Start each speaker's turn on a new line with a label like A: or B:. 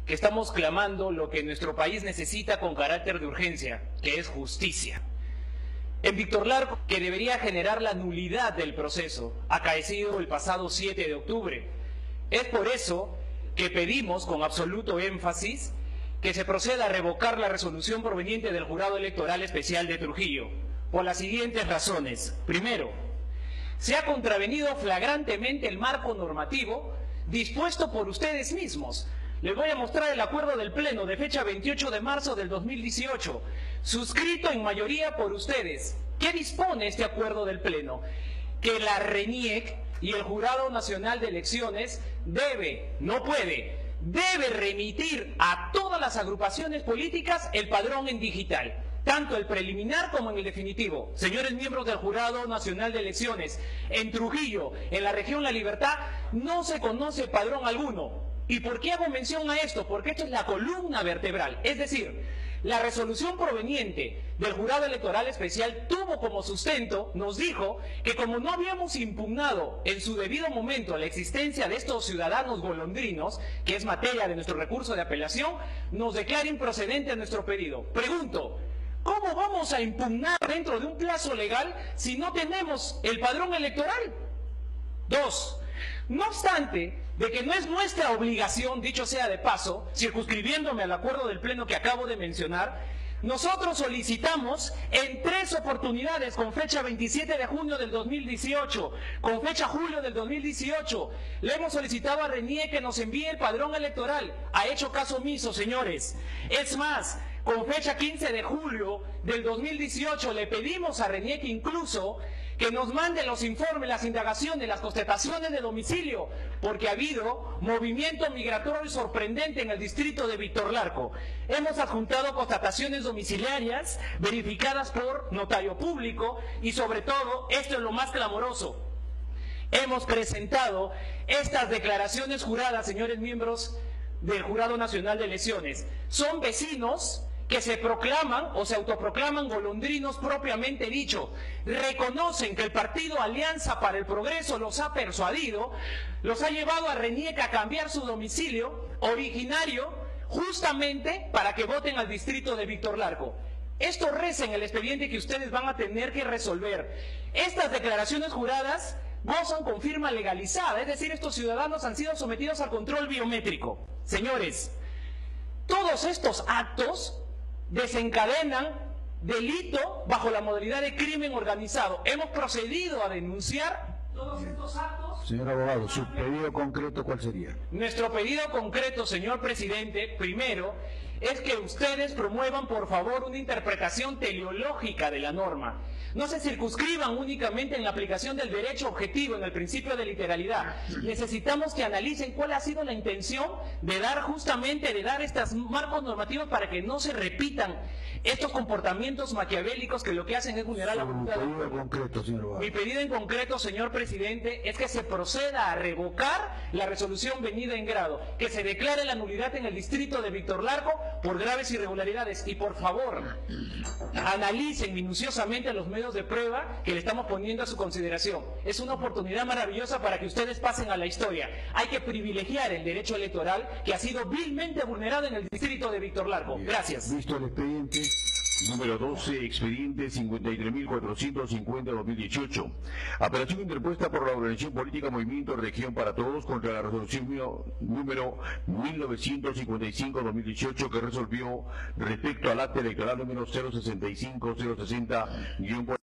A: que estamos clamando lo que nuestro país necesita con carácter de urgencia, que es justicia. En Víctor Larco, que debería generar la nulidad del proceso, acaecido el pasado 7 de octubre. Es por eso que pedimos con absoluto énfasis que se proceda a revocar la resolución proveniente del Jurado Electoral Especial de Trujillo, por las siguientes razones. Primero, se ha contravenido flagrantemente el marco normativo dispuesto por ustedes mismos. Les voy a mostrar el acuerdo del Pleno de fecha 28 de marzo del 2018, suscrito en mayoría por ustedes. ¿Qué dispone este acuerdo del Pleno? Que la RENIEC y el Jurado Nacional de Elecciones debe remitir a todas las agrupaciones políticas el padrón en digital, tanto el preliminar como en el definitivo. Señores miembros del Jurado Nacional de Elecciones, en Trujillo, en la región La Libertad, no se conoce padrón alguno. ¿Y por qué hago mención a esto? Porque esto es la columna vertebral, es decir, la resolución proveniente del Jurado Electoral Especial tuvo como sustento, nos dijo, que como no habíamos impugnado en su debido momento la existencia de estos ciudadanos golondrinos, que es materia de nuestro recurso de apelación, nos declara improcedente nuestro pedido. Pregunto, ¿cómo vamos a impugnar dentro de un plazo legal si no tenemos el padrón electoral? Dos, no obstante de que no es nuestra obligación, dicho sea de paso, circunscribiéndome al acuerdo del Pleno que acabo de mencionar, nosotros solicitamos en 3 oportunidades, con fecha 27 de junio del 2018, con fecha julio del 2018, le hemos solicitado a RENIEC que nos envíe el padrón electoral. Ha hecho caso omiso, señores. Es más, con fecha 15 de julio del 2018 le pedimos a RENIEC incluso que nos mande los informes, las indagaciones, las constataciones de domicilio, porque ha habido movimiento migratorio sorprendente en el distrito de Víctor Larco. Hemos adjuntado constataciones domiciliarias verificadas por notario público y sobre todo, esto es lo más clamoroso, hemos presentado estas declaraciones juradas, señores miembros del Jurado Nacional de Elecciones. Son vecinos que se proclaman o se autoproclaman golondrinos propiamente dicho, reconocen que el partido Alianza para el Progreso los ha persuadido, los ha llevado a RENIEC a cambiar su domicilio originario justamente para que voten al distrito de Víctor Larco. Esto reza en el expediente que ustedes van a tener que resolver. Estas declaraciones juradas gozan con firma legalizada, es decir, estos ciudadanos han sido sometidos al control biométrico. Señores, todos estos actos desencadenan delito bajo la modalidad de crimen organizado. Hemos procedido a denunciar todos estos actos.
B: Señor abogado, ¿su pedido concreto cuál sería?
A: Nuestro pedido concreto, señor presidente, primero, es que ustedes promuevan, por favor, una interpretación teleológica de la norma. No se circunscriban únicamente en la aplicación del derecho objetivo, en el principio de literalidad. Necesitamos que analicen cuál ha sido la intención de dar estos marcos normativos para que no se repitan estos comportamientos maquiavélicos que lo que hacen es vulnerar la voluntad del pueblo.
B: Concreto, señor abogado.
A: Mi pedido en concreto, señor presidente, es que se proceda a revocar la resolución venida en grado, que se declare la nulidad en el distrito de Víctor Larco por graves irregularidades y por favor analicen minuciosamente los medios de prueba que le estamos poniendo a su consideración. Es una oportunidad maravillosa para que ustedes pasen a la historia. Hay que privilegiar el derecho electoral que ha sido vilmente vulnerado en el distrito de Víctor Larco. Gracias.
B: Visto el expediente.
C: Número 12, expediente 53.450-2018. Apelación interpuesta por la organización política Movimiento Región para Todos contra la resolución número 1955-2018 que resolvió respecto al acta electoral número 065-060-.